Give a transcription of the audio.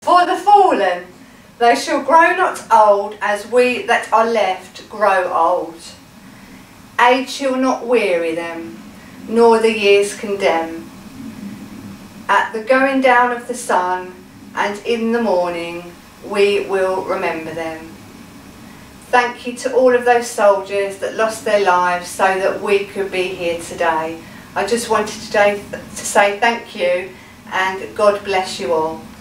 For the fallen, they shall grow not old, as we that are left grow old. Age shall not weary them, nor the years condemn. At the going down of the sun, and in the morning, we will remember them. Thank you to all of those soldiers that lost their lives so that we could be here today. I just wanted today to say thank you, and God bless you all.